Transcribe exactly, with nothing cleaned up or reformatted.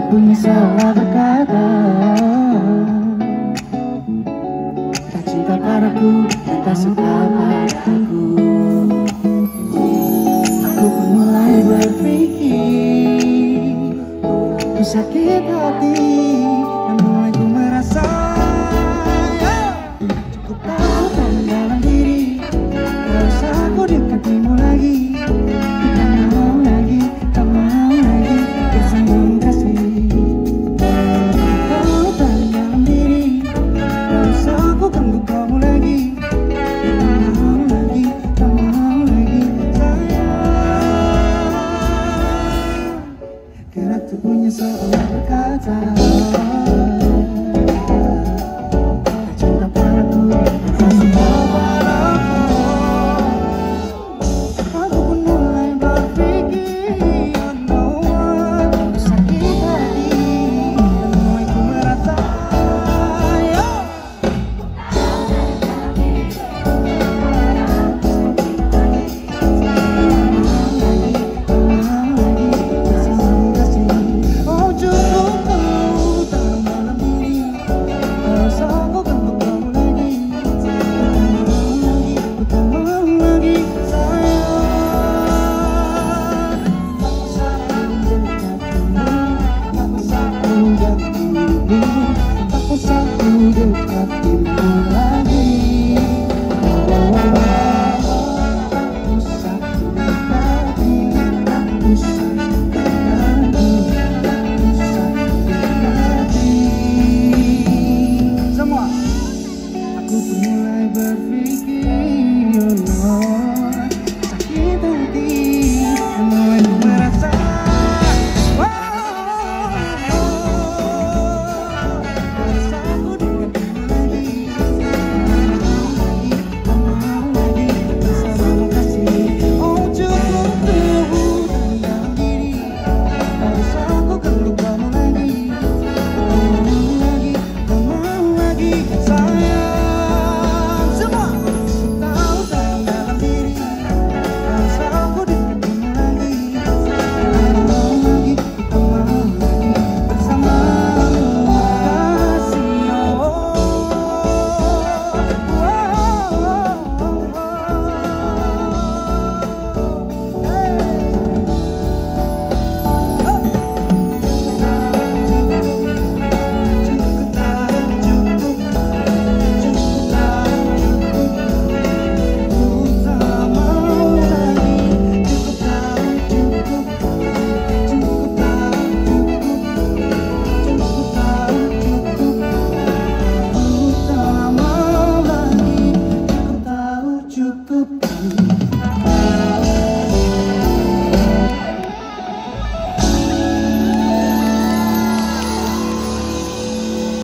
punya salah berkata, tak cinta padaku dan tak suka padaku. Aku pun mulai berpikir, ku sakit hati, namun aku merasa cukup tahu kan dalam diri, tak usah aku dekatimu lagi. Tak mau lagi, tak mau lagi bersambung kasih. Tahu kan dalam diri, tak usah aku ganggu kamu lagi. Tak mau lagi, tak mau lagi sayang, karena tuh punya salah berkata.